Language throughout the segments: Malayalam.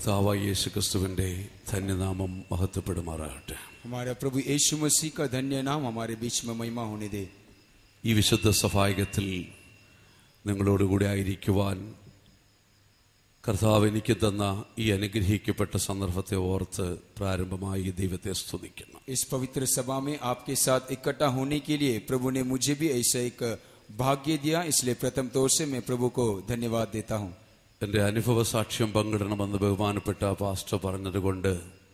കർത്താവായ യേശുക്രിസ്തുവിന്റെ ധന്യനാമം മഹത്വപ്പെടുമാറാകട്ടെ. हमारा प्रभु यीशु मसीह का धन्य नाम हमारे बीच में महिमा होने दे. ഈ വിശുദ്ധ സഭായത്തിൽ നിങ്ങളോടുകൂടി ആയിരിക്കുവാൻ കർത്താവ് എനിക്ക് തന്ന ഈ അനുഗ്രഹിക്കപ്പെട്ട സന്ദർഭത്തെ ഓർത്ത് പ്രാരംഭമായി ദൈവത്തെ സ്തുതിക്കുന്നു. इस पवित्र सभा में आपके साथ इकट्ठा होने के लिए प्रभु ने मुझे भी ऐसा एक भाग्य दिया, इसलिए प्रथम तौर से मैं प्रभु को धन्यवाद देता हूँ. എൻ്റെ അനുഭവ സാക്ഷ്യം പങ്കിടണമെന്ന് ബഹുമാനപ്പെട്ട പാസ്റ്റർ പറഞ്ഞതുകൊണ്ട്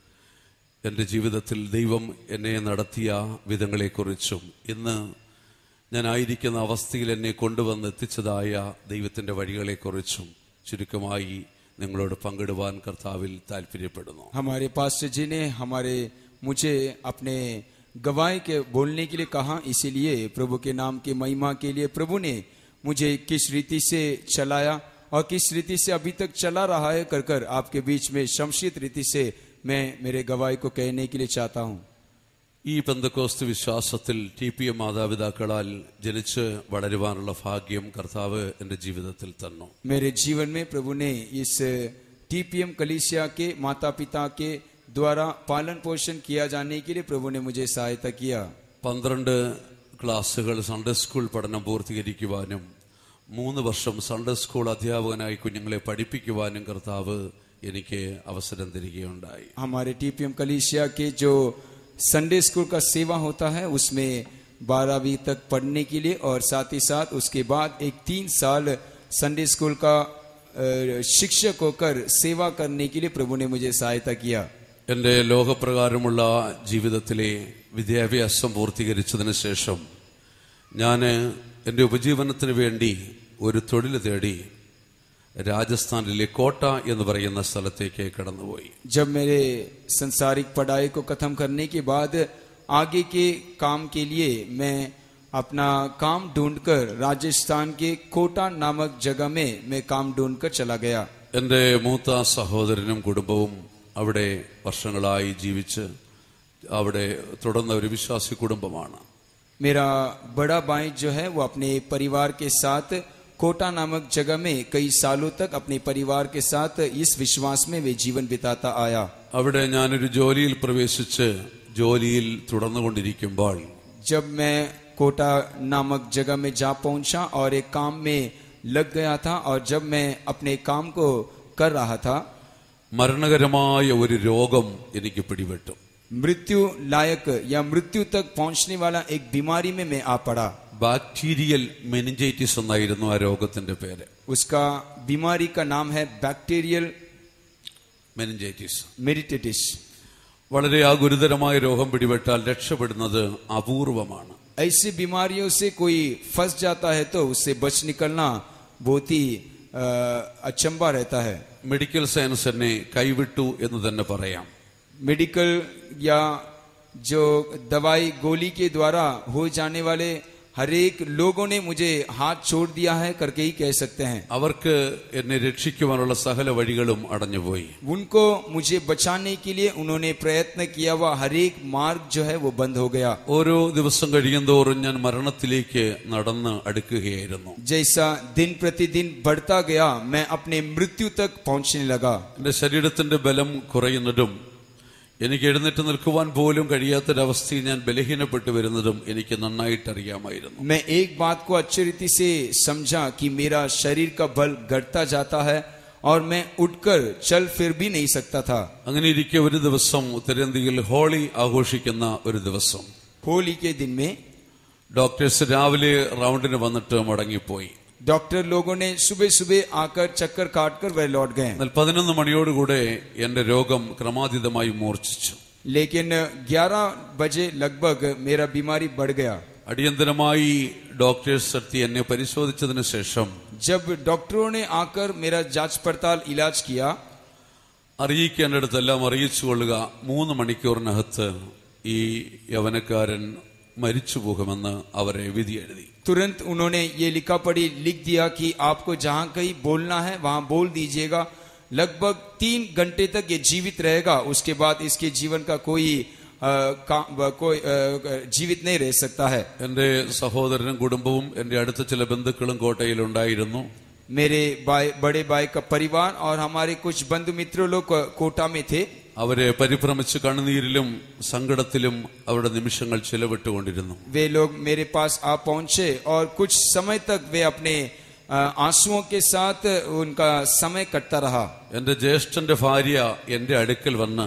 എൻ്റെ ജീവിതത്തിൽ ദൈവം എന്നെ നടത്തിയ വിധങ്ങളെക്കുറിച്ചും ഇന്ന് ഞാനായിരിക്കുന്ന അവസ്ഥയിൽ എന്നെ കൊണ്ടുവന്ന് എത്തിച്ചതായ ദൈവത്തിൻ്റെ വഴികളെക്കുറിച്ചും ചുരുക്കമായി നിങ്ങളോട് പങ്കിടുവാൻ കർത്താവിൽ താല്പര്യപ്പെടുന്നു. हमारे पास्टर जी ने मुझे अपने गवाही के बोलने के लिए कहा, इसीलिए प्रभु के नाम की महिमा के लिए प्रभु ने मुझे किस रीति से चलाया और किस रीति से अभी तक चला रहा है कर आपके बीच में शमशीत रीति से मैं मेरे गवाही को कहने के लिए चाहता हूँ. ഈ പെന്തക്കോസ്ത് വിശ്വാസത്തിൽ TPM മാതാപിതാക്കളാൽ ജനിച്ച് വളരുവാനുള്ള ഭാഗ്യം കർത്താവ് എൻ്റെ ജീവിതത്തിൽ തന്നു. मेरे जीवन में प्रभु ने इस TPM कलीसिया के माता पिता के द्वारा पालन पोषण किया जाने के लिए प्रभु ने मुझे सहायता किया. 12 ക്ലാസ്സുകൾ സൺഡേ സ്കൂൾ പഠനം പൂർത്തീകരിക്കുവാനും 3 വർഷം സൺഡേ സ്കൂൾ അധ്യാപകനായി കുഞ്ഞുങ്ങളെ പഠിപ്പിക്കുവാനും കർത്താവ് എനിക്ക് അവസരം തരികയുണ്ടായി. हमारे TPM कलीसिया के जो संडे स्कूल का सेवा होता है उसमें 12वीं तक पढ़ने के लिए और साथ ही साथ उसके बाद एक 3 साल संडे स्कूल का शिक्षक होकर सेवा करने के लिए प्रभु ने मुझे सहायता किया. എൻ്റെ ലോകപ്രകാരമുള്ള ജീവിതത്തിലെ വിദ്യാഭ്യാസം പൂർത്തീകരിച്ചതിന് ശേഷം ഞാൻ എൻ്റെ ഉപജീവനത്തിന് വേണ്ടി ഒരു തൊഴിൽ തേടി രാജസ്ഥാനിലെ കോട്ട എന്ന് പറയുന്ന സ്ഥലത്തേക്ക് കടന്നുപോയി. जब मेरे संसारिक पढ़ाई को खत्म करने के बाद आगे के काम के लिए मैं अपना काम ढूंढकर राजस्थान के कोटा नामक जगह में मैं काम ढूंढकर चला गया. എൻ്റെ മൂത്ത സഹോദരനും കുടുംബവും അവിടെ വർഷങ്ങളായി ജീവിച്ച് അവിടെ തുടർന്ന ഒരു വിശ്വാസി കുടുംബമാണ്. मेरा बड़ा भाई जो है वो अपने परिवार के साथ कोटा नामक जगह में कई सालों तक अपने परिवार के साथ इस विश्वास में वे जीवन बिताता आया. അവിടെ ഞാനൊരു ജോലിയിൽ പ്രവേശിച്ച് ജോലിയിൽ തുടർന്നുകൊണ്ടിരിക്കുമ്പോൾ जब मैं कोटा नामक जगह में जा पहुंचा और एक काम में लग गया था और जब मैं अपने काम को कर रहा था മരണകരമായ ഒരു രോഗം എനിക്ക് പിടിപെട്ടു. मृत्यु लायक या मृत्यु तक पहुंचने वाला एक बीमारी में मैं आ पड़ा. ബാക്ടീരിയൽ മെനിഞ്ചൈറ്റിസ് എന്നായിരുന്നു ആ രോഗത്തിന്റെ പേര്. उसका बीमारी का नाम है बैक्टीरियल മെനിഞ്ചൈറ്റിസ്. വളരെ ഗുരുതരമായ രോഗം പിടിപെട്ടാൽ രക്ഷപ്പെടുന്നത് അപൂർവമാണ്. ऐसी बीमारियों से कोई फंस जाता है तो उससे बच निकलना बहुत ही अचंबा रहता है. മെഡിക്കൽ സയൻസ് എന്നെ കൈവിട്ടു എന്ന് തന്നെ പറയാം. मेडिकल या जो दवाई गोली के द्वारा हो जाने वाले हर एक लोगों ने मुझे हाथ छोड़ दिया है करके ही कह सकते हैं. അവർക്ക് എന്നെ രക്ഷിക്കുവാനുള്ള സകല വഴികളും അടഞ്ഞുപോയി. उनको मुझे बचाने के लिए उन्होंने प्रयत्न किया हुआ हर एक मार्ग जो है वो बंद हो गया. ഓരോ ദിവസം കഴിയുന്തോറും ഞാൻ മരണത്തിലേക്ക് നടന്ന് അടുക്കുകയായിരുന്നു. जैसा दिन प्रतिदिन बढ़ता गया मैं अपने मृत्यु तक पहुंचने लगा. എന്റെ ശരീരത്തിന്റെ ബലം കുറയുന്നതും എനിക്ക് എഴുന്നേറ്റ് നിൽക്കുവാൻ പോലും കഴിയാത്തൊരവസ്ഥയിൽ ഞാൻ ബലഹീനപ്പെട്ടു വരുന്നതും എനിക്ക് നന്നായിട്ട് അറിയാമായിരുന്നു. मैं एक बात को अच्छी रीति से समझा कि मेरा शरीर का बल घटता जाता है और मैं उठकर चल फिर भी नहीं सकता था. അങ്ങനെ ഇരിക്കെ ഒരു ദിവസം ഉത്തരേന്ത്യയിൽ ഹോളി ആഘോഷിക്കുന്ന ഒരു ദിവസം होली के दिन में ഡോക്ടേഴ്സ് രാവിലെ റൗണ്ടിന് വന്നിട്ട് മടങ്ങിപ്പോയി. डॉक्टर लोगों ने सुबह सुबह आकर चक्कर काटकर वह लौट गए. 11 മണിയോടുകൂടെ എന്റെ രോഗം ക്രമാതീതമായി മൂർച്ഛിച്ചു. लेकिन 11 बजे लगभग मेरा बीमारी बढ़ गया. അടിയന്തരമായി ഡോക്ടേഴ്സ് എത്തി എന്നെ പരിശോധിച്ചതിന് ശേഷം जब डॉक्टरों ने आकर मेरा जांच पड़ताल इलाज किया അറിയിക്കേണ്ടതെല്ലാം അറിയിച്ചു കൊള്ളുക, 3 മണിക്കൂറിനകത്ത് ഈ യവനക്കാരൻ മരിച്ചു പോകുമെന്ന് അവരെ വിധി എഴുതി. तुरंत उन्होंने ये लिखा पढ़ी लिख दिया कि आपको जहां कहीं बोलना है वहां बोल दीजिएगा. लगभग 3 घंटे तक ये जीवित रहेगा, उसके बाद इसके जीवन का कोई जीवित नहीं रह सकता है. എന്റെ സഹോദരനും കുടുംബവും എന്റെ അടുത്ത ചില ബന്ധുക്കളും കോട്ടയിൽ ഉണ്ടായിരുന്നു. मेरे बड़े भाई का परिवार और हमारे कुछ बंधु मित्रों लोग कोटा में थे। അവരെ പരിഭ്രമിച്ച് കണ്ണുനീരിലും സങ്കടത്തിലും അവരുടെ നിമിഷങ്ങൾ ചിലവിട്ടുകൊണ്ടിരുന്നു. वे लोग मेरे पास आ पहुंचे और कुछ समय तक वे अपने आंसुओं के साथ उनका समय कटता रहा। എന്റെ ജ്യേഷ്ഠന്റെ ഭാര്യ എന്റെ അടുക്കൽ വന്ന്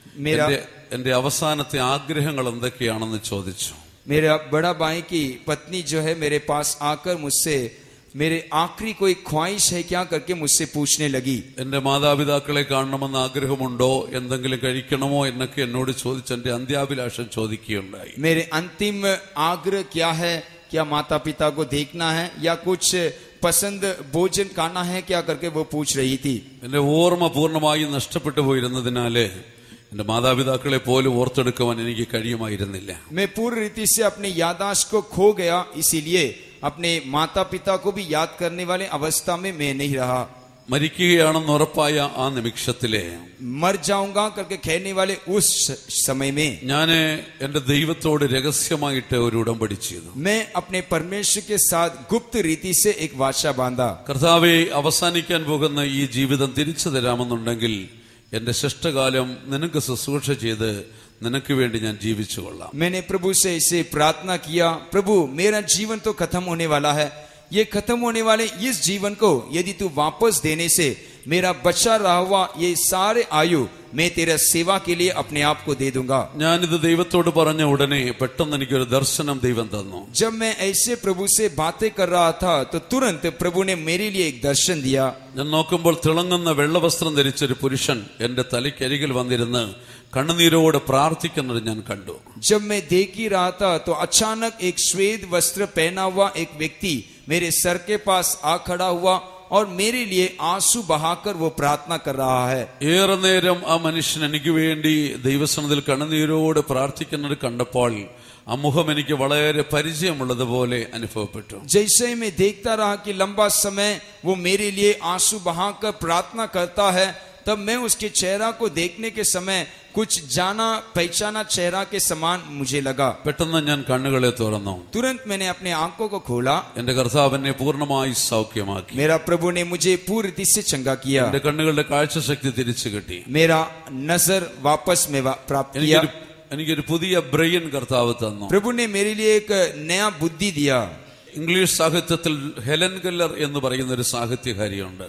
എന്റെ അവസാനത്തെ ആഗ്രഹങ്ങൾ എന്തൊക്കെയാണെന്ന് ചോദിച്ചു. मेरा बड़ा भाई की पत्नी जो है मेरे पास आकर मुझसे मेरे आखिरी कोई ख्वाहिश है क्या करके मुझसे पूछने लगी. എന്റെ മാതാപിതാക്കളെ കാണണമെന്ന് ആഗ്രഹമുണ്ടോ, എന്തെങ്കിലും കഴിക്കണമോ എന്നൊക്കെ എന്നോട് ചോദിച്ച് എന്റെ അന്ത്യാഭിലാഷം ചോദിക്കുകയുണ്ടായി. मेरे अंतिम आग्रह क्या है, क्या माता पिता को देखना है या कुछ पसंद भोजन खाना है क्या करके वो पूछ रही थी. എന്റെ ഓർമ്മ പൂർണ്ണമായും നഷ്ടപ്പെട്ടു പോയിരുന്നതിനാല് എന്റെ മാതാപിതാക്കളെ പോലും ഓർത്തെടുക്കുവാൻ എനിക്ക് കഴിയുമായിരുന്നില്ല. मैं पूरी रीति से अपने याददाश्त को खो गया, इसीलिए अपने माता पिता को भी याद करने वाले अवस्था में मैं नहीं रहा. മരിക്കുകയാണെന്ന് ഉറപ്പായ ആ നിമിഷത്തിലെ मर जाऊंगा करके कहने वाले उस समय में ഞാൻ എന്റെ ദൈവത്തോട് രഹസ്യമായിട്ട് ഒരു ഉടമ്പടി ചെയ്തു. मैं अपने परमेश्वर के साथ गुप्त रीति से एक वाचा बांधा. കർത്താവേ, അവസാനിക്കാൻ പോകുന്ന ഈ ജീവിതം തിരിച്ചു തരാമെന്നുണ്ടെങ്കിൽ എന്റെ ശിഷ്ടകാലം നിനക്ക് ശുശ്രൂഷ ചെയ്ത് നിനക്ക് വേണ്ടി ഞാൻ ജീവിച്ചു കൊള്ളാം. मैंने प्रभु से इसे प्रार्थना किया, प्रभु मेरा जीवन तो खत्म होने वाला है, ये खत्म होने वाले इस जीवन को यदि तू वापस देने से मेरा बचा रहा हुआ ये सारे आयु मैं तेरा सेवा के लिए अपने आप को दे दूंगा. ഞാനിത് ദൈവത്തോട് പറഞ്ഞ ഉടനെ പെട്ടെന്ന് എനിക്കൊരു ദർശനം ദൈവം തന്നു. जब मैं ऐसे प्रभु से बातें कर रहा था तो तुरंत प्रभु ने मेरे लिए एक दर्शन दिया. ഞാൻ നോക്കുമ്പോൾ തിളങ്ങുന്ന വെള്ളവസ്ത്രം ധരിച്ചൊരു പുരുഷൻ എന്റെ തലയ്ക്കരികിൽ വന്നിരുന്ന് കണ്ണുനീരോടെ പ്രാർത്ഥിക്കുന്നത് ഞാൻ കണ്ടു. जब मैं देख ही रहा था तो अचानक एक श्वेत वस्त्र पहना हुआ एक व्यक्ति मेरे सर के पास आ खड़ा हुआ और मेरे लिए आंसू बहाकर वो प्रार्थना कर रहा है. ഏറെ നേരം ആ മനുഷ്യൻ എനിക്ക് വേണ്ടി ദൈവസന്നിധിയിൽ കണ്ണുനീരോട് പ്രാർത്ഥിക്കുന്നത് കണ്ടപ്പോൾ ആ മുഖം എനിക്ക് വളരെ പരിചയമുള്ളതുപോലെ അനുഭവപ്പെട്ടു. जैसे ही मैं देखता रहा कि लंबा समय वो मेरे लिए आंसू बहाकर प्रार्थना करता है, तब मैं उसके चेहरा को देखने के समय कुछ जाना पहचाना चेहरा के समान मुझे लगा. പെട്ടെന്ന് ഞാൻ കണ്ണുകളെ തുറന്നു. तुरंत मैंने अपने आंखों को खोला. എന്റെ കർത്താവ് എന്നെ പൂർണ്ണമായി സൗഖ്യമാക്കി. मेरा प्रभु ने मुझे पूरी रीति से चंगा किया. എന്റെ കണ്ണുകളുടെ കാഴ്ചശക്തി തിരിച്ചു കിട്ടി. मेरा नजर वापस में प्राप्त किया. എനിക്കൊരു പുതിയ ബ്രെയിൻ കർത്താവ് തന്നു. प्रभु ने मेरे लिए एक नया बुद्धि दिया. ഇംഗ്ലീഷ് സാഹിത്യത്തിൽ ഹെലൻ കെല്ലർ എന്ന് പറയുന്ന ഒരു സാഹിത്യകാരിയുണ്ട്.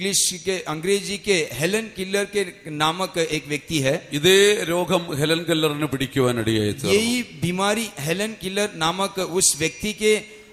अंग्रेजी के हेलन किलर के नामक एक व्यक्ति है. ഇതേ രോഗം ഹെലൻ കെല്ലറിന് പിടിക്കുവാനിടയായി. यही बीमारी हेलन किलर नामक उस व्यक्ति के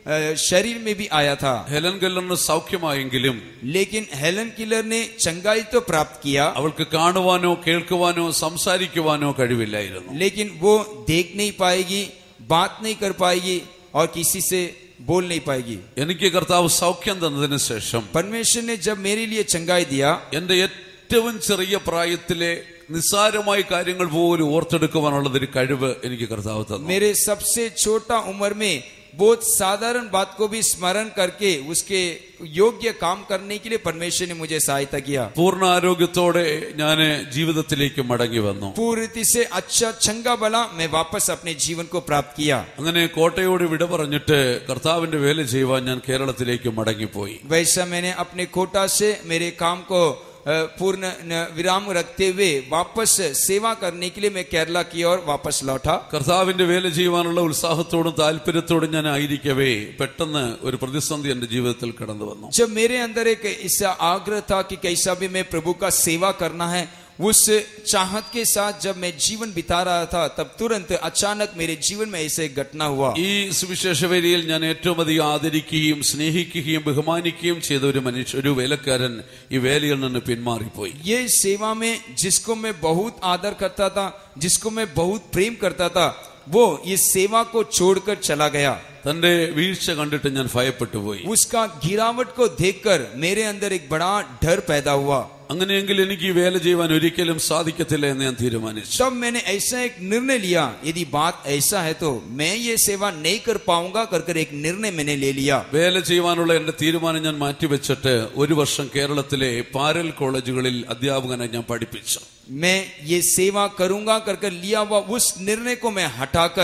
शरीर में भी आया था. ഹെലൻ കെല്ലറിന് സൗഖ്യമായെങ്കിലും लेकिन हेलन किलर ने चंगाई तो प्राप्त किया, അവൾക്ക് കാണുവാനോ കേൾക്കുവാനോ സംസാരിക്കുവാനോ കഴിവില്ലായിരുന്നു. लेकिन वो देख नहीं पाएगी, बात नहीं कर पाएगी और किसी से बोल नहीं पाएगी. എനിക്ക് കർത്താവ് സൗഖ്യം തന്നതിന് ശേഷം परमेश्वर ने जब मेरे लिए चंगाई दिया, എന്റെ ഏറ്റവും ചെറിയ പ്രായത്തിലെ നിസ്സാരമായ കാര്യങ്ങൾ പോലും ഓർത്തെടുക്കുവാനുള്ളതൊരു കഴിവ് എനിക്ക് കർത്താവ് തന്നു. मेरे सबसे छोटा उम्र में बहुत साधारण बात को भी स्मरण करके उसके योग्य काम करने के लिए परमेश्वर ने मुझे सहायता किया. പൂർണ്ണ ആരോഗ്യത്തോടെ ഞാൻ ജീവിതത്തിലേക്ക് മടങ്ങി വന്നു. पूरी रीति से अच्छा चंगा भला मैं वापस अपने जीवन को प्राप्त किया. അങ്ങനെ കോട്ടയോട് വിട പറഞ്ഞിട്ട് കർത്താവിന്റെ വേല ചെയ്യുവാൻ ഞാൻ കേരളത്തിലേക്ക് മടങ്ങിപ്പോയി. वैसा मैंने अपने कोटा से मेरे काम को पूर्ण विराम रखते हुए वापस सेवा करने के लिए मैं केरला की ओर वापस लौटा. കർത്താവിന്റെ വേല ചെയ്യുവാനുള്ള ഉത്സാഹത്തോടും താല്പര്യത്തോടും ഞാൻ ആയിരിക്കവേ പെട്ടെന്ന് ഒരു പ്രതിസന്ധി എന്റെ ജീവിതത്തിൽ കടന്നു വന്നു. जब मेरे अंदर एक ऐसा आग्रह था कि कैसा भी मैं प्रभु का सेवा करना है, उस चाहत के साथ जब मैं जीवन बिता रहा था तब तुरंत अचानक मेरे जीवन में ऐसे एक घटना हुआ. ഈ സുവിശേഷ വേലയിൽ ഞാൻ ഏറ്റവും അധികം ആദരിക്കുകയും സ്നേഹിക്കുകയും ബഹുമാനിക്കുകയും ചെയ്ത ഒരു വേലക്കാരൻ ഈ വേലയിൽ നിന്ന് പിന്മാറിപ്പോയി. ये सेवा में जिसको मैं बहुत आदर करता था, जिसको मैं बहुत प्रेम करता था, वो इस सेवा को छोड़कर चला गया. തന്റെ വീഴ്ച കണ്ടിട്ട് ഞാൻ ഭയപ്പെട്ടു പോയി. उसका गिरावट को देखकर मेरे अंदर एक बड़ा डर पैदा हुआ. അങ്ങനെയെങ്കിൽ എനിക്ക് ഈ വേല ചെയ്യുവാൻ ഒരിക്കലും സാധിക്കത്തില്ല എന്ന് ഞാൻ തീരുമാനിച്ചു. तब मैंने ऐसा एक निर्णय लिया, यदि बात ऐसा है तो मैं ये सेवा नहीं कर पाऊंगा कर एक निर्णय मैंने ले लिया. വേല ചെയ്യുവാനുള്ള എന്റെ തീരുമാനം ഞാൻ മാറ്റിവെച്ചിട്ട് ഒരു വർഷം കേരളത്തിലെ പാരൽ കോളേജുകളിൽ അധ്യാപകനെ ഞാൻ പഠിപ്പിച്ചു. मैं ये सेवा करूंगा कर लिया हुआ उस निर्णय को मैं हटाकर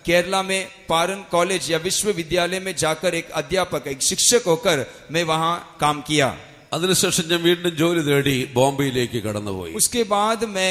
केरला में पारन कॉलेज या विश्वविद्यालय में जाकर एक अध्यापक, एक शिक्षक होकर मैं वहां काम किया। അതിനുശേഷം ഞാൻ വീണ്ടും ജോലി തേടി ബോംബെയിലേക്ക് കടന്നുപോയി. उसके बाद मैं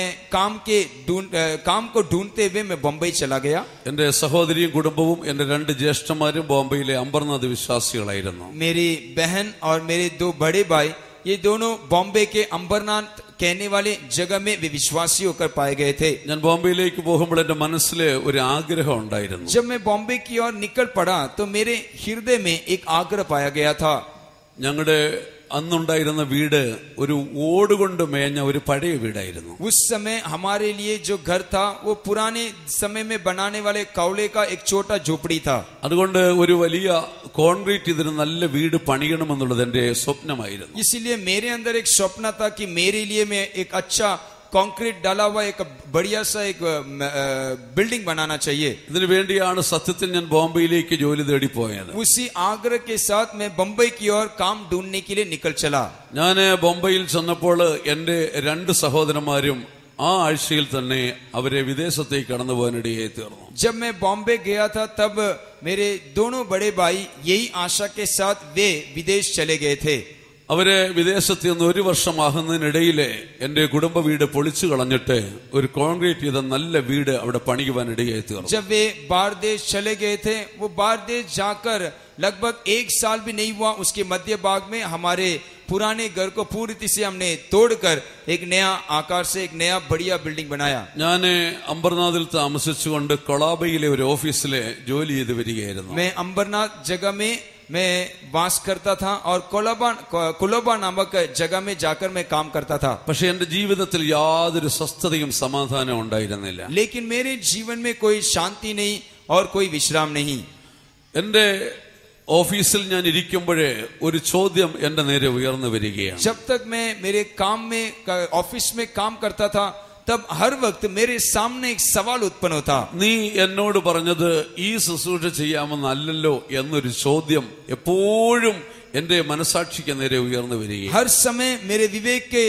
काम को ढूंढते हुए मैं बम्बई चला गया। എന്റെ സഹോദരിയും കുടുംബവും എന്റെ 2 ജ്യേഷ്ഠന്മാരും ബോംബെയിലെ അംബർനാഥ് വിശ്വാസികളായിരുന്നു. मेरी बहन और मेरे 2 बड़े भाई ये दोनों बॉम्बे के अंबरनाथ कहने वाले जगह में वे विश्वासी होकर पाए गए थे। ഞാൻ ബോംബെയിലേക്ക് പോകുമ്പോൾ എന്റെ മനസ്സിൽ ഒരു ആഗ്രഹം ഉണ്ടായിരുന്നു. जब मैं बॉम्बे की ओर निकल पड़ा तो मेरे हृदय में एक आग्रह पाया गया था। ഞങ്ങളുടെ അന്നുണ്ടായിരുന്ന വീട് ഒരു ഓടുകൊണ്ട് മേഞ്ഞ ഒരു പഴയ വീടായിരുന്നു. उस समय हमारे लिए जो घर था वो पुराने समय में बनाने वाले कौले का एक छोटा झोपड़ी था। അതുകൊണ്ട് ഒരു വലിയ കോൺക്രീറ്റ് ഇതിന് നല്ല വീട് പണിയണമെന്നുള്ളത് എന്റെ സ്വപ്നമായിരുന്നു. इसीलिए मेरे अंदर एक स्वप्न था कि मेरे लिए मैं एक अच्छा कंक्रीट डाला हुआ एक बढ़िया सा एक बिल्डिंग बनाना चाहिए। ഇതിനു വേണ്ടിയാണ് സത്യത്തിൽ ഞാൻ ബോംബെയിലേക്ക് ജോലി തേടി പോയത്. उसी आग्रह के साथ मैं बम्बई की ओर काम ढूंढने के लिए निकल चला। ഞാൻ ബോംബെയിൽ ചെന്നപ്പോൾ എന്റെ 2 സഹോദരന്മാരും ആ ആഴ്ചയിൽ തന്നെ അവരെ വിദേശത്തേക്ക് കടന്നു പോകാനിടയായി തീർന്നു. जब मैं बॉम्बे गया था तब मेरे दोनों बड़े भाई यही आशा के साथ वे विदेश चले गए थे। അവരെ വിദേശത്ത് നിന്ന് 1 വർഷമാകുന്നതിനിടയിലെ എന്റെ കുടുംബ വീട് പൊളിച്ചു കളഞ്ഞിട്ട് ഒരു കോൺക്രീറ്റ് ചെയ്ത നല്ല വീട് അവിടെ പണിയുവാനിടയായി തീർന്നു. जब वे बाहर देश चले गए थे वो बाहर देश जाकर लगभग 1 साल भी नहीं हुआ, उसके मध्य भाग में हमारे पुराने घर को पूरी तरह से हमने तोड़कर एक नया आकार से एक नया बढ़िया बिल्डिंग बनाया। ഞാൻ അംബർനാഥിൽ താമസിച്ചുകൊണ്ട് കൊളാബയിലെ ഒരു ഓഫീസിലെ ജോലി ചെയ്തു വരികയായിരുന്നു. मैं अंबरनाथ जगह में मैं वास करता था और कोलोबा नामक जगह में जाकर मैं काम करता था। പക്ഷെ എന്റെ ജീവിതത്തിൽ യാതൊരു സ്വസ്ഥതയും സമാധാനവും ഉണ്ടായിരുന്നില്ല. लेकिन मेरे जीवन में कोई शांति नहीं और कोई विश्राम नहीं। എന്റെ ഓഫീസിൽ ഞാൻ ഇരിക്കുമ്പോഴേ ഒരു ചോദ്യം എന്റെ നേരെ ഉയർന്നു വരികയാണ്. जब तक मैं मेरे काम में ऑफिस में काम करता था तब हर वक्त मेरे सामने एक सवाल उत्पन्न होता। നീ എന്നോട് പറഞ്ഞത് ഈ ശുശ്രൂഷ ചെയ്യാമെന്നല്ലല്ലോ എന്നൊരു ചോദ്യം എപ്പോഴും എന്റെ മനസാക്ഷിക്ക് നേരെ ഉയർന്നു വരികയാണ്. हर समय मेरे विवेक के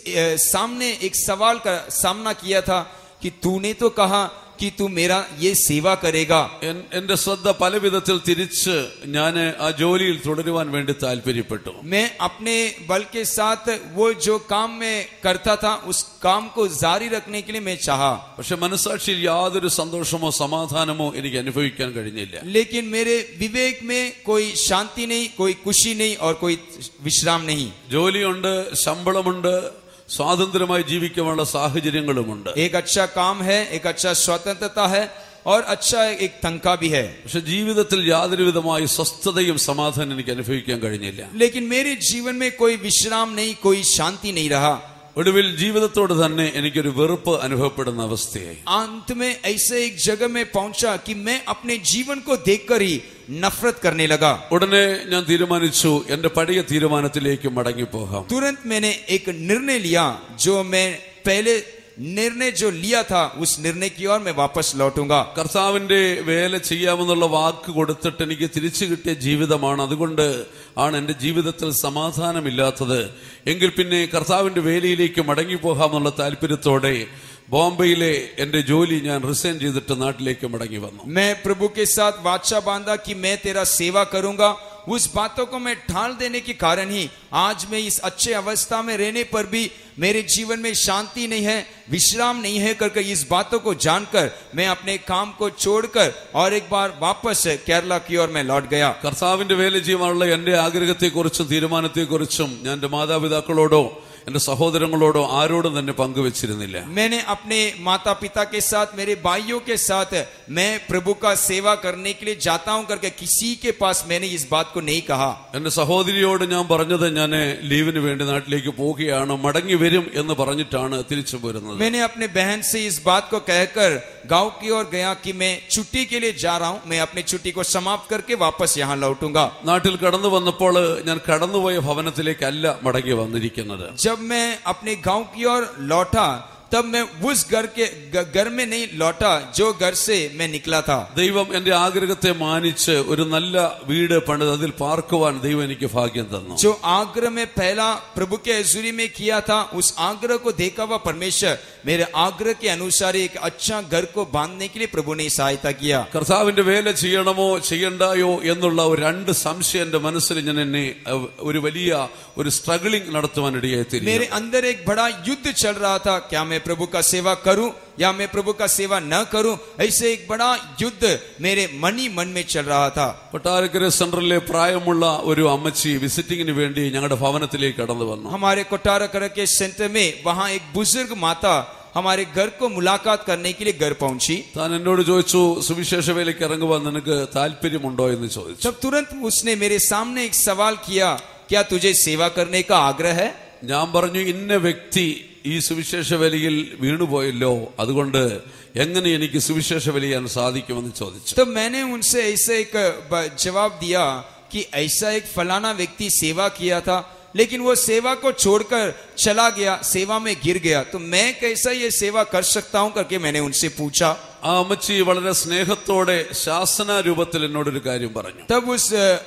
सामने एक सवाल का सामना किया था कि तूने तो कहा कि तू मेरा ये सेवा करेगा। എന്റെ ശ്രദ്ധ പല വിധത്തിൽ തിരിച്ച് ഞാൻ ആ ജോലിയിൽ തുടരുവാൻ വേണ്ടി താല്പര്യപ്പെട്ടു. मैं अपने बल के साथ वो जो काम मैं करता था उस काम को जारी रखने के लिए मैं चाहा। പക്ഷെ മനസാക്ഷിയിൽ യാതൊരു സന്തോഷമോ സമാധാനമോ എനിക്ക് അനുഭവിക്കാൻ കഴിഞ്ഞില്ല. लेकिन मेरे विवेक में कोई शांति नहीं, कोई खुशी नहीं और कोई विश्राम नहीं। ജോലിയുണ്ട്, ശമ്പളമുണ്ട്, സ്വാതന്ത്ര്യമായി ജീവിക്കാനുള്ള സാഹചര്യങ്ങളുമുണ്ട്. एक अच्छा काम है, एक अच्छा स्वतंत्रता है और अच्छा एक तनख्वाह भी है। പക്ഷെ ജീവിതത്തിൽ യാതൊരു വിധമായ സ്വസ്ഥതയും സമാധാനം എനിക്ക് അനുഭവിക്കാൻ കഴിഞ്ഞില്ല. लेकिन मेरे जीवन में कोई विश्राम नहीं, कोई शांति नहीं रहा। ഒടുവിൽ ജീവിതത്തോട് തന്നെ എനിക്കൊരു വെറുപ്പ് അനുഭവപ്പെടുന്ന അവസ്ഥയായി. अंत में ऐसे एक जगह में पहुंचा कि मैं अपने जीवन को देखकर ही नफरत करने लगा। ഉടനെ ഞാൻ തീരുമാനിച്ചു എന്റെ പഴയ തീരുമാനത്തിലേക്ക് മടങ്ങിപ്പോകാം. तुरंत मैंने एक निर्णय लिया, जो मैं पहले निर्णय जो लिया था उस निर्णय की ओर मैं वापस लौटूंगा। കർത്താവിന്റെ വേല ചെയ്യാമെന്നുള്ള വാക്ക് കൊടുത്തിട്ട് എനിക്ക് തിരിച്ചു കിട്ടിയ ജീവിതമാണ്. അതുകൊണ്ട് ആണ് എന്റെ ജീവിതത്തിൽ സമാധാനമില്ലാത്തത്. എങ്കിൽ പിന്നെ കർത്താവിന്റെ വേലയിലേക്ക് മടങ്ങിപ്പോകാമെന്നുള്ള താല്പര്യത്തോടെ ബോംബെയിലെ എന്റെ ജോലി ഞാൻ റിസൈൻ ചെയ്തിട്ട് നാട്ടിലേക്ക് മടങ്ങി വന്നു. मैं प्रभु के साथ वाचा बांधा कि मैं तेरा सेवा करूंगा। उस बातों को मैं ढाल देने के कारण ही आज मैं इस अच्छे अवस्था में रहने पर भी मेरे जीवन में शांति नहीं है, विश्राम नहीं है करके इस बातों को जानकर मैं अपने काम को छोड़कर और एक बार वापस केरला की ओर मैं लौट गया। കർത്താവിന്റെ വേല ചെയ്യുവാനുള്ള എന്റെ ആഗ്രഹത്തെക്കുറിച്ചും തീരുമാനത്തെക്കുറിച്ചും ഞാൻ എന്റെ മാതാപിതാക്കളോടോ എന്റെ സഹോദരങ്ങളോടോ ആരോടും തന്നെ പങ്കുവച്ചിരുന്നില്ല. मैंने अपने माता पिता के साथ, मेरे भाइयों के साथ मैं प्रभु का सेवा करने के लिए जाता हूं करके किसी के पास मैंने इस बात को नहीं कहा। എന്റെ സഹോദരിയോട് ഞാൻ പറഞ്ഞത് ഞാൻ ലീവിന് വേണ്ടി നാട്ടിലേക്ക് പോവുകയാണ്, മടങ്ങി വരും എന്ന് പറഞ്ഞിട്ടാണ് തിരിച്ചു പോരുന്നത്. मैंने अपने बहन से इस बात को कहकर गांव की ओर गया कि मैं छुट्टी के लिए जा रहा हूं, मैं अपनी छुट्टी को समाप्त करके वापस यहां लौटूंगा। നാട്ടിൽ കടന്നു വന്നപ്പോൾ ഞാൻ കടന്നുപോയ ഭവനത്തിലേക്കല്ല മടങ്ങി വന്നിരിക്കുന്നത്. जब मैं अपने गांव की ओर लौटा तब मैं उस घर में नहीं लौटा जो घर से मैं निकला था। ദൈവം എന്റെ ആഗ്രഹത്തെ മാനിച്ച് ഒരു നല്ല വീട് പണിത് അതിൽ പാർക്കുവാൻ ദൈവം എനിക്ക് ഭാഗ്യം തന്നു. जो आग्रह में पहला प्रभु के हजूरी में किया था, उस आग्रह को देखा हुआ परमेश्वर मेरे आग्रह के अनुसार एक अच्छा घर को बांधने के लिए प्रभु ने सहायता किया। കർത്താവിന്റെ വേല ചെയ്യണമോ ചെയ്യണ്ടായോ എന്നുള്ള ഒരു രണ്ട് സംശയം എന്റെ മനസ്സിൽ ഞാൻ എന്നെ ഒരു വലിയ ഒരു സ്ട്രഗിളിംഗ് നടത്തുവാൻ ഇടയായി. मेरे अंदर एक बड़ा युद्ध चल रहा था, क्या मैं प्रभु का सेवा करूं या मैं प्रभु का सेवा न करूं। ऐसे एक बड़ा युद्ध मेरे मन ही मन में चल रहा था। കൊട്ടാരക്കര സെൻട്രലിലെ പ്രായമുള്ള ഒരു അമ്മച്ചി വിസിറ്റിംഗിന് വേണ്ടി ഞങ്ങളുടെ ഭവനത്തിലേക്ക് കടന്നു വന്നു. हमारे कोटारकर के सेंटर में वहां एक बुजुर्ग माता हमारे घर को मुलाकात करने के लिए घर पहुंची। താൻ എന്നോട് ചോദിച്ചു, സുവിശേഷ വേലയ്ക്ക് ഇറങ്ങുവാൻ നിനക്ക് താല്പര്യമുണ്ടോ എന്ന് ചോദിച്ചു. तब तुरंत उसने मेरे सामने एक सवाल किया, क्या तुझे सेवा करने का आग्रह है? ഞാൻ പറഞ്ഞു, ഇന്ന വ്യക്തി ഈ സുവിശേഷ വേലയിൽ വീണുപോയല്ലോ, അതുകൊണ്ട് എങ്ങനെ എനിക്ക് സുവിശേഷ വേല ചെയ്യാൻ സാധിക്കുമെന്ന് ചോദിച്ചു. तो मैंने उनसे ऐसे एक जवाब दिया कि ऐसा एक फलाना व्यक्ति सेवा किया था, लेकिन वो सेवा को छोड़कर चला गया, सेवा में गिर गया, तो मैं कैसा ये सेवा कर सकता हूं करके मैंने उनसे पूछा। ആ അമ്മച്ചി വളരെ സ്നേഹത്തോടെ ശാസന രൂപത്തിൽ എന്നോടൊരു കാര്യം പറഞ്ഞു. तब उस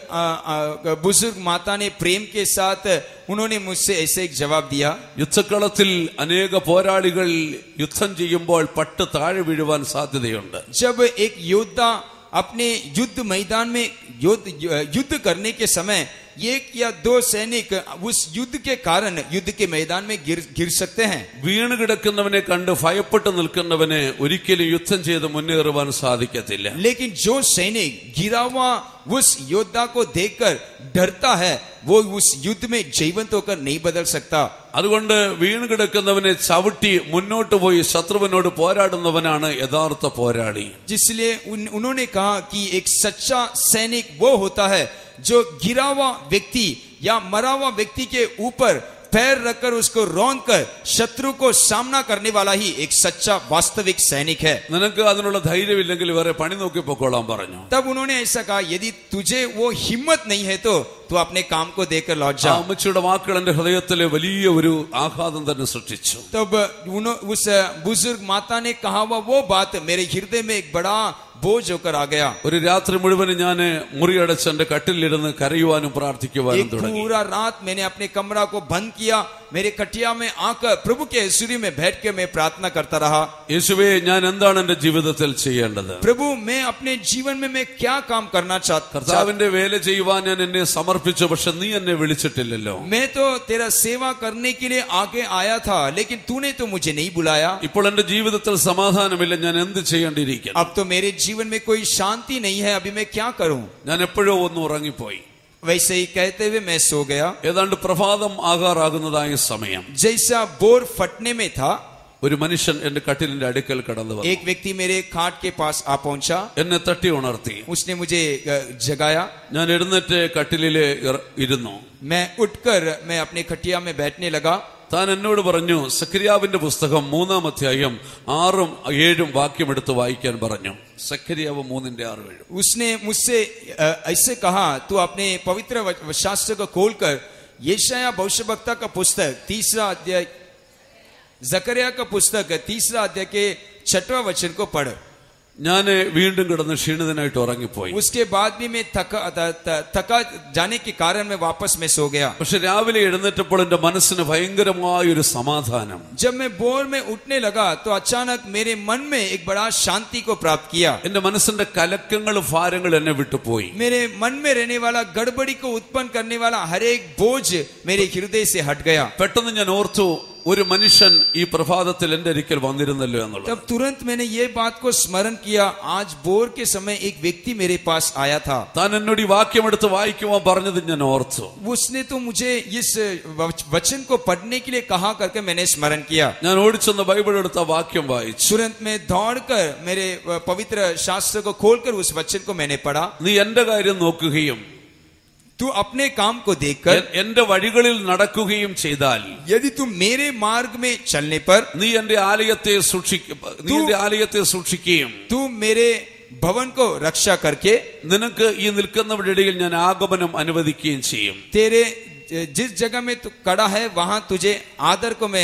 बुजुर्ग माता ने प्रेम के साथ उन्होंने मुझसे ऐसे एक जवाब दिया। യുദ്ധക്കളത്തിൽ അനേക പോരാളികൾ യുദ്ധം ചെയ്യുമ്പോൾ പട്ട് താഴെ വീഴുവാൻ സാധ്യതയുണ്ട്. जब एक योद्धा अपने युद्ध मैदान में युद्ध करने के समय एक या दो सैनिक उस युद्ध के कारण युद्ध के मैदान में गिर सकते हैं। വീണ് കിടക്കുന്നവനെ കണ്ട് ഭയപ്പെട്ട് നിൽക്കുന്നവനെ ഒരിക്കലും യുദ്ധം ചെയ്ത് മുന്നേറുവാൻ സാധിക്കത്തില്ല. लेकिन जो सैनिक गिरा हुआ उस योद्धा को देखकर डरता है, वो उस युद्ध में जीवंत होकर नहीं बदल सकता। അതുകൊണ്ട് വീണ് കിടക്കുന്നവനെ ചവിട്ടി മുന്നോട്ട് പോയി ശത്രുവിനോട് പോരാടുന്നവനാണ് യഥാർത്ഥ പോരാളി. जिसलिए उन्होंने कहा कि एक सच्चा सैनिक वो होता है जो गिरा हुआ व्यक्ति या मरा हुआ व्यक्ति के ऊपर पैर रखकर उसको रौंद कर शत्रु को सामना करने वाला ही एक सच्चा वास्तविक सैनिक है। നിനക്ക് അതിനുള്ള ധൈര്യമില്ലെങ്കിൽ വേറെ പണി നോക്കി പൊക്കോളാൻ പറഞ്ഞു. तब उन्होंने ऐसा कहा, यदि तुझे वो हिम्मत नहीं है तो तू अपने काम को देकर लौट जा। അമ്മച്ചിയുടെ വാക്കുകൾ എന്റെ ഹൃദയത്തിലെ വലിയ ഒരു ആഘാതം തന്നെ സൃഷ്ടിച്ചു. तब उस बुजुर्ग माता ने कहा हुआ वो बात मेरे हृदय में एक बड़ा बोझ होकर आ गया। ഒരു രാത്രി മുഴുവനും ഞാൻ മുറിയടച്ച് എന്റെ കട്ടിലിരുന്ന് കരയുവാനും പ്രാർത്ഥിക്കുവാനും തുടങ്ങി. पूरा रात मैंने अपने कमरा को बंद किया, मेरे खटिया में आकर प्रभु के हजूरी में बैठ के मैं प्रार्थना करता रहा। യേശുവേ, ഞാൻ എന്താണ് എന്റെ ജീവിതത്തിൽ ചെയ്യേണ്ടത്? प्रभु, मैं अपने जीवन में मैं क्या काम करना चाहता। കർത്താവിന്റെ വേല ചെയ്യുവാൻ ഞാൻ എന്നെ സമർപ്പിച്ചു, പക്ഷെ നീ എന്നെ വിളിച്ചിട്ടില്ലല്ലോ. मैं तो तेरा सेवा करने के लिए आगे आया था, लेकिन तूने तो मुझे नहीं बुलाया। ഇപ്പോൾ എന്റെ ജീവിതത്തിൽ സമാധാനമില്ല, ഞാൻ എന്ത് ചെയ്യേണ്ടിയിരിക്കുന്നു? अब तो मेरे जीवन में कोई शांति नहीं है, अभी मैं क्या करूं? ഞാൻ എപ്പോഴോ ഒന്ന് ഉറങ്ങിപ്പോയി. वैसे ही कहते हुए मैं सो गया। ഏതാണ്ട് പ്രഭാതം ആകാറാകുന്നതായ സമയം जैसा बोर फटने में था, ഒരു മനുഷ്യൻ എന്റെ കട്ടിലിന്റെ അടുക്കൽ കടന്നു വന്നു. एक व्यक्ति मेरे खाट के पास आ पहुंचा। എന്നെ തട്ടി ഉണർത്തി. उसने मुझे जगाया। ഞാൻ എഴുന്നേറ്റ് കട്ടിലിൽ ഇരുന്നു. मैं उठकर मैं अपने खटिया में बैठने लगा। താൻ എന്നോട് പറഞ്ഞു, സഖരിയാവിന്റെ പുസ്തകം 3-ാം അധ്യായം 6-7 വാക്യം എടുത്ത് വായിക്കാൻ പറഞ്ഞു. സഖരിയാവ് 3:6-7. उसने मुझसे ऐसे कहा, तू अपने पवित्र शास्त्र को खोलकर यशायाह भविष्यवक्ता का पुस्तक 3रा अध्याय, जकरिया का पुस्तक 3रा अध्याय के 6वां वचन को पढ़। ഞാൻ വീണ്ടും കിടന്ന് ക്ഷീണിതനായിട്ട് ഉറങ്ങിപ്പോയി. उसके बाद भी मैं थका जाने के कारण मैं वापस में सो गया। പക്ഷെ രാവിലെ എഴുന്നേറ്റപ്പോൾ എന്റെ മനസ്സിന് ഭയങ്കരമായ ഒരു സമാധാനം. जब मैं बोर में उठने लगा तो अचानक मेरे मन में एक बड़ा शांति को प्राप्त किया। എന്റെ മനസ്സിന്റെ കലക്കങ്ങളും ഭാരങ്ങളും എന്നെ വിട്ടുപോയി. मेरे मन में रहने वाला गड़बड़ी को उत्पन्न करने वाला हर एक बोझ मेरे हृदय से हट गया। പെട്ടെന്ന് ഞാൻ ഓർത്തു, ഒരു മനുഷ്യൻ ഈ പ്രഭാതത്തിൽ എന്റെ അരികിൽ വന്നിരുന്നല്ലോ എന്നുള്ളത്. तब तुरंत मैंने ये बात को स्मरण किया, आज बोर के समय एक व्यक्ति मेरे पास आया था। താൻ എന്നോട് ഈ വാക്യം എടുത്ത് വായിക്കുവാൻ പറഞ്ഞത് ഞാൻ ഓർത്തു. उसने तो मुझे इस वचन को पढ़ने के लिए कहा करके मैंने स्मरण किया। ഞാൻ ഓടിച്ചെന്ന് ബൈബിൾ എടുത്ത വാക്യം വായിച്ചു. तुरंत मैं दौड़कर मेरे पवित्र शास्त्र को खोलकर उस वचन को मैंने पढ़ा। നീ എന്റെ കാര്യം നോക്കുകയും तू अपने काम को देखकर എന്റെ വഴികളിൽ നടക്കുകയും ചെയ്താൽ, यदि तू मेरे मार्ग में चलने पर, നീ എന്റെ ആലയത്തെ സൂക്ഷിക്കുകയും तू मेरे भवन को रक्षा करके, നിനക്ക് ഈ നിൽക്കുന്നവരുടെ ഇടയിൽ ഞാൻ ആഗമനം അനുവദിക്കുകയും ചെയ്യും. तेरे जिस जगह में तू खड़ा है वहां तुझे आदर को मैं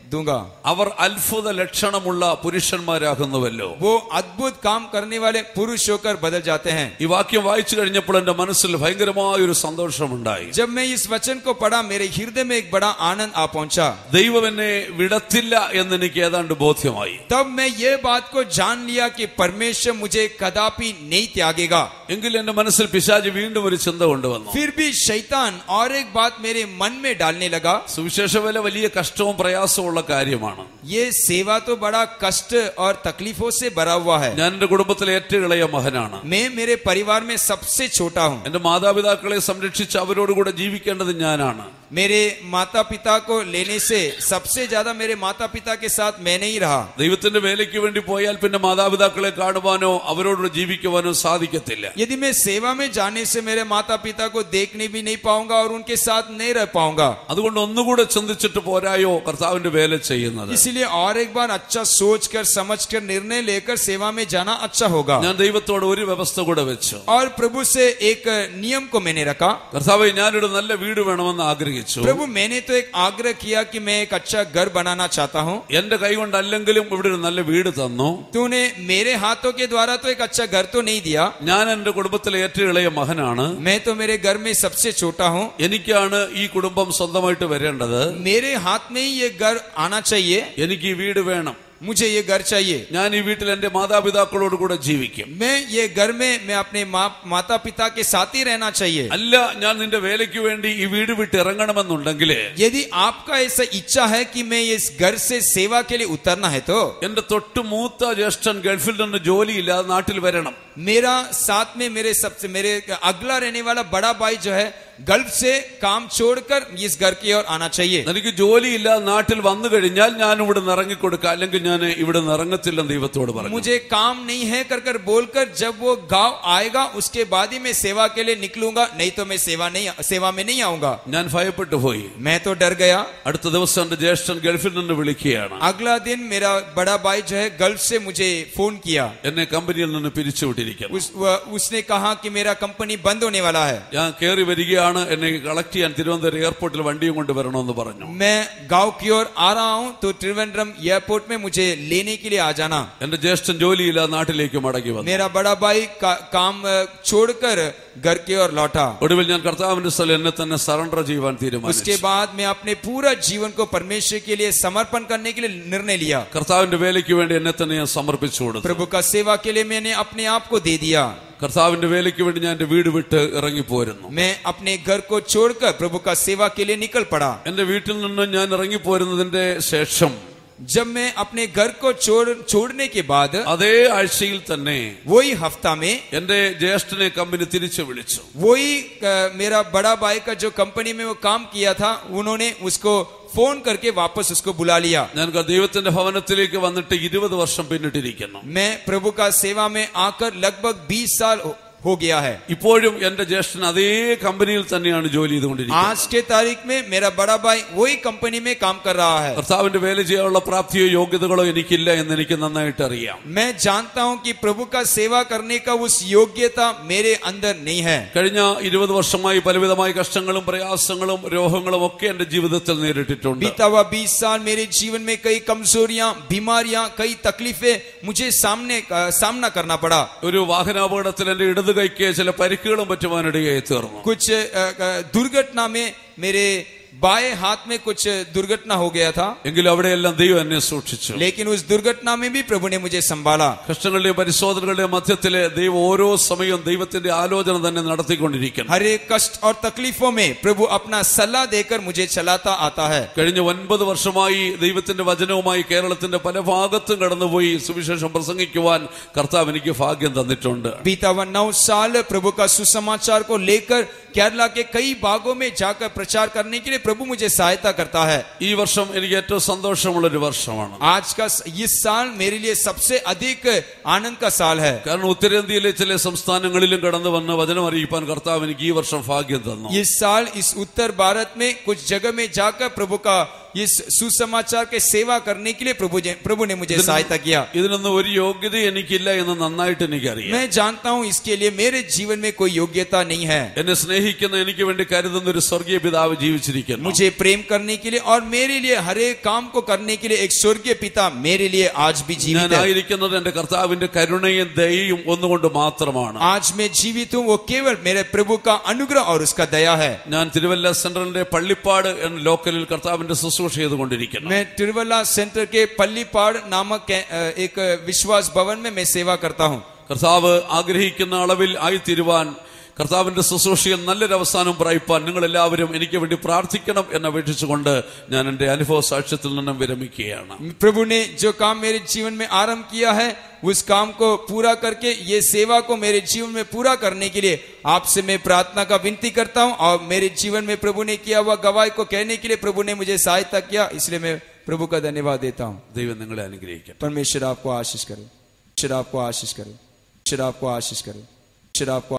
दूंगा। അവർ അത്ഭുത ലക്ഷണമുള്ള പുരുഷന്മാരാകുന്നുവല്ലോ. वो अद्भुत काम करने वाले पुरुष होकर बदल जाते हैं। ഈ വാക്യം വായിച്ചു കഴിഞ്ഞപ്പോൾ എന്റെ മനസ്സിൽ ഭയങ്കരമായ ഒരു സന്തോഷമുണ്ടായി. जब मैं इस वचन को पढ़ा मेरे हृदय में एक बड़ा आनंद आ पहुंचा। ദൈവം എന്നെ വിടത്തില്ല എന്ന് എനിക്ക് ഏതാണ്ട് ബോധ്യമായി. तब मैं ये बात को जान लिया कि परमेश्वर मुझे कदापि नहीं त्यागेगा। എങ്കിൽ എന്റെ മനസ്സിൽ പിശാച് വീണ്ടും ഒരു ചിന്ത കൊണ്ടുവന്നു. फिर भी शैतान और एक बात मेरे मन में डालने लगा। സുവിശേഷ വേല വലിയ കഷ്ടവും പ്രയാസവും ഉള്ള കാര്യമാണ്. ये सेवा तो बड़ा कष्ट और तकलीफों से भरा हुआ है। ഞാൻ എന്റെ കുടുംബത്തിലെ ഏറ്റവും ഇളയ മകനാണ്. मैं मेरे परिवार में सबसे छोटा हूँ। എന്റെ മാതാപിതാക്കളെ സംരക്ഷിച്ച് അവരോടുകൂടെ ജീവിക്കേണ്ടത് ഞാനാണ്. मेरे माता पिता को लेने से सबसे ज्यादा मेरे माता पिता के साथ मैं नहीं रहा। ദൈവത്തിന്റെ വേലയ്ക്ക് വേണ്ടി പോയാൽ പിന്നെ മാതാപിതാക്കളെ കാണുവാനോ അവരോട് ജീവിക്കുവാനോ സാധിക്കത്തില്ല. यदि मैं सेवा में जाने से मेरे माता पिता को देखने भी नहीं पाऊंगा और उनके साथ नहीं रह पाऊंगा। അതുകൊണ്ട് ഒന്നുകൂടെ ചിന്തിച്ചിട്ട് പോരായോ കർത്താവിന്റെ വേല ചെയ്യുന്നത്. इसलिए और एक बार अच्छा सोचकर समझकर निर्णय लेकर सेवा में जाना अच्छा होगा। ഞാൻ ദൈവത്തോട് ഒരു വ്യവസ്ഥ കൂടെ വെച്ചു. और प्रभु से एक नियम को मैंने रखा। കർത്താവേ ഞാനൊരു നല്ല വീട് വേണമെന്ന് ആഗ്രഹിച്ചു. प्रभु मैंने तो एक आग्रह किया कि मैं एक अच्छा घर बनाना चाहता हूँ। എന്റെ കൈ കൊണ്ടല്ലെങ്കിലും ഇവിടെ ഒരു നല്ല വീട് തന്നു. तूने मेरे हाथों के द्वारा तो एक अच्छा घर तो नहीं दिया। ഞാൻ എന്റെ കുടുംബത്തിലെ ഏറ്റവും ഇളയ മകനാണ്. मैं तो मेरे घर में सबसे छोटा हूँ। എനിക്കാണ് ഈ കുടുംബം സ്വന്തമായിട്ട് വരേണ്ടത്. मेरे हाथ में ही ये घर आना चाहिए। എനിക്ക് ഈ വീട് വേണം. मुझे ये घर चाहिए। ഞാൻ ഈ വീട്ടിൽ എന്റെ മാതാപിതാക്കളോട് കൂടെ ജീവിക്കും. मैं ये घर में मैं अपने माता पिता के साथ ही रहना चाहिए। അല്ല ഞാൻ നിന്റെ വേലയ്ക്ക് വേണ്ടി ഈ വീട് വിട്ട് ഇറങ്ങണമെന്നുണ്ടെങ്കിൽ यदि आपका ऐसा इच्छा है कि मैं इस घर से सेवा के लिए उतरना है तो എന്റെ തൊട്ട് മൂത്ത ജ്യേഷ്ഠൻ ഗൾഫിൽ നിന്ന് ജോലിയില്ലാതെ നാട്ടിൽ വരണം. मेरा साथ में मेरे अगला रहने वाला बड़ा भाई जो है गल्फ से काम छोड़कर इस घर की ओर आना चाहिए। എനിക്ക് ജോലിയില്ലാതെ നാട്ടിൽ വന്നു കഴിഞ്ഞാൽ ഞാൻ ഇവിടെ നിന്ന് ഇറങ്ങിക്കൊടുക്കാം, അല്ലെങ്കിൽ ഞാൻ ഇവിടെ നിന്ന് ഇറങ്ങത്തില്ലെന്ന് ദൈവത്തോട് പറഞ്ഞു. मुझे काम नहीं है कर कर बोलकर जब वो गांव आएगा उसके बाद ही मैं सेवा के लिए निकलूंगा, नहीं तो मैं सेवा में नहीं आऊंगा। ഞാൻ ഭയപ്പെട്ടു പോയി. मैं तो डर गया। അടുത്ത ദിവസം എന്റെ ജ്യേഷ്ഠൻ ഗൾഫിൽ നിന്ന് വിളിക്കുകയാണ്. अगला दिन मेरा बड़ा भाई जो है गल्फ से मुझे फोन किया। എന്നെ കമ്പനിയിൽ നിന്ന് പിരിച്ചുവിട്ടിരിക്കുന്നു. उसने कहा कि मेरा कंपनी बंद होने वाला है। ഞാൻ കയറി വരികയാണ്. എന്നെ കളക്ട് ചെയ്യാൻ തിരുവനന്തപുരം എയർപോർട്ടിൽ വണ്ടിയും കൊണ്ട് വരണമെന്ന് പറഞ്ഞു. मैं गांव की ओर आ रहा हूं तो त्रिवेंद्रम एयरपोर्ट में मुझे लेने के लिए आ जाना। എന്റെ ജ്യേഷ്ഠൻ ജോലിയില്ലാതെ നാട്ടിലേക്ക് മടങ്ങി വന്നു. मेरा बड़ा भाई काम छोड़कर घर की ओर लौटा। ഒടുവിൽ ഞാൻ കർത്താവിന്റെ സ്ഥലം എന്നെ തന്നെ സറണ്ടർ ചെയ്യുവാൻ തീരുമാനിച്ചു. उसके बाद मैं अपने पूरा जीवन को परमेश्वर के लिए समर्पण करने के लिए निर्णय लिया। കർത്താവിന്റെ വേലയ്ക്ക് വേണ്ടി എന്നെ തന്നെ ഞാൻ സമർപ്പിച്ചു കൊടുത്തു. प्रभु का सेवा के लिए मैंने अपने आप को दे दिया। കർത്താവിന്റെ വേലയ്ക്ക് വേണ്ടി ഞാൻ എന്റെ വീട് വിട്ട് ഇറങ്ങിപ്പോരുന്നു. मैं अपने घर को छोड़कर प्रभु का सेवा के लिए निकल पड़ा। എന്റെ വീട്ടിൽ നിന്ന് ഞാൻ ഇറങ്ങിപ്പോരുന്നതിന്റെ ശേഷം जब मैं अपने घर को छोड़ने के बाद അതേ ആഴ്ചയിൽ തന്നെ वही हफ्ता में എന്റെ ജ്യേഷ്ഠനെ കമ്പനി തിരിച്ചു വിളിച്ചു. वही मेरा बड़ा भाई का जो कंपनी में वो काम किया था उन्होंने उसको फोन करके वापस उसको बुला लिया। ഞാൻ ദൈവത്തിന്റെ ഭവനത്തിലേക്ക് വന്നിട്ട് 20 വർഷം പിന്നിട്ടിരിക്കുന്നു. मैं प्रभु का सेवा में आकर लगभग 20 साल हो गया है। ഇപ്പോഴും എന്റെ ജ്യേഷ്ഠൻ അതേ കമ്പനിയിൽ തന്നെയാണ് ജോലി ചെയ്തുകൊണ്ടിരിക്കുന്നത്. आज के तारीख में मेरा बड़ा भाई वही कंपनी में काम कर रहा है। കർത്താവിന്റെ വേല ചെയ്യാനുള്ള പ്രാപ്തിയോ യോഗ്യതകളോ എനിക്കില്ല എന്ന് എനിക്ക് നന്നായിട്ട് അറിയാം. मैं जानता हूं कि प्रभु का सेवा करने का उस योग्यता मेरे अंदर नहीं है। കഴിഞ്ഞ 20 വർഷമായി പലവിധമായ കഷ്ടങ്ങളും പ്രയാസങ്ങളും രോഗങ്ങളും ഒക്കെ എന്റെ ജീവിതത്തിൽ നേരിട്ടിട്ടുണ്ട്. बीता हुआ 20 साल मेरे जीवन में कई कमजोरियां, बीमारियां, कई तकलीफें मुझे सामना करना पड़ा। ഒരു വാഹനാപകടത്തിൽ എന്റെ ഇടത് കൈക്ക് ചില പരിക്കുകളും പറ്റുവാനിടയായി തീർന്നു. कुछ दुर्घटना में मेरे बाएं हाथ में कुछ दुर्घटना हो गया था, എങ്കിലും അവിടെയെല്ലാം ദൈവം എന്നെ സൂക്ഷിച്ചു. लेकिन उस दुर्घटना में भी प्रभु ने मुझे संभाला। കഷ്ടങ്ങളുടെയും പരിശോധനകളുടെയും മധ്യത്തിലെ ദൈവം ഓരോ സമയവും ദൈവത്തിന്റെ ആലോചന തന്നെ നടത്തിക്കൊണ്ടിരിക്കുന്നു. हर एक कष्ट और तकलीफों में प्रभु अपना सलाह देकर मुझे चलाता आता है। കഴിഞ്ഞ 9 വർഷമായി ദൈവത്തിന്റെ വചനവുമായി കേരളത്തിന്റെ പല ഭാഗത്തും കടന്നുപോയി സുവിശേഷം പ്രസംഗിക്കുവാൻ കർത്താവ് എനിക്ക് ഭാഗ്യം തന്നിട്ടുണ്ട്. बीता हुआ 9 साल प्रभु का सुसमाचार को लेकर केरला के कई भागों में जाकर प्रचार करने के लिए प्रभु मुझे सहायता करता है। ഈ വർഷം എനിക്ക് ഏറ്റവും സന്തോഷമുള്ള ഒരു വർഷമാണ്. आज का ये साल मेरे लिए सबसे अधिक आनंद का साल है। കാരണം ഉത്തരേന്ത്യയിലെ ചില സംസ്ഥാനങ്ങളിലും കടന്നു വന്ന് വചനം അറിയിപ്പാൻ കർത്താവ് എനിക്ക് ഈ വർഷം ഭാഗ്യം തന്നു. इस साल इस उत्तर भारत में कुछ जगह में जाकर प्रभु का इस सुसमाचार के सेवा करने के लिए प्रभु ने मुझे सहायता किया। ഇതിനൊന്നും ഒരു യോഗ്യത എനിക്കില്ല എന്ന് നന്നായിട്ട് എനിക്കറിയാം. मैं जानता हूँ इसके लिए मेरे जीवन में कोई योग्यता नहीं है। എന്നെ സ്നേഹിക്കുന്ന എനിക്ക് വേണ്ടി കരുതുന്ന ഒരു സ്വർഗീയ പിതാവ് ജീവിച്ചിരിക്കുന്നു. मुझे प्रेम करने के लिए और मेरे लिए हर एक काम को करने के लिए एक स्वर्गीय पिता मेरे लिए आज भी जीवित है। ഞാനായിരിക്കുന്നത് എന്റെ കർത്താവിന്റെ കരുണയും ദയയും ഒന്നുകൊണ്ട് മാത്രമാണ്. आज मैं जीवित हूँ वो केवल मेरे प्रभु का अनुग्रह और उसका दया है। ഞാൻ തിരുവല്ല സെൻട്രലിന്റെ പള്ളിപ്പാട് എന്ന ലോക്കലിൽ കർത്താവിന്റെ ശുശ്രൂഷ ചെയ്തുകൊണ്ടിരിക്കുന്നു. मैं तिरुवल्ला सेंटर के पल्लीपाड़ नामक एक विश्वास भवन में मैं सेवा करता हूँ। കർത്താവ് ആഗ്രഹിക്കുന്ന അളവിൽ ആയിത്തീരുവാൻ, കർത്താവിന്റെ ശുശ്രൂഷയിൽ നല്ലൊരു അവസാനം പ്രാപിപ്പാൻ നിങ്ങൾ എല്ലാവരും എനിക്ക് വേണ്ടി പ്രാർത്ഥിക്കണം എന്ന് അപേക്ഷിച്ചുകൊണ്ട് ഞാൻ എന്റെ അനുഭവ സാക്ഷ്യത്തിൽ നിന്നും വിരമിക്കുകയാണ്. प्रभु ने जो काम मेरे जीवन में आरंभ किया है उस काम को पूरा करके ये सेवा को मेरे जीवन में पूरा करने के लिए आपसे मैं प्रार्थना का विनती करता हूँ। और मेरे जीवन में प्रभु ने किया हुआ गवाही को कहने के लिए प्रभु ने मुझे सहायता किया, इसलिए मैं प्रभु का धन्यवाद देता हूँ। ദൈവം നിങ്ങളെ അനുഗ്രഹിക്കട്ടെ. परमेश्वर आपको आशीष करे, परमेश्वर आपको आशीष करे, परमेश्वर आपको आशीष करे, परमेश्वर आपको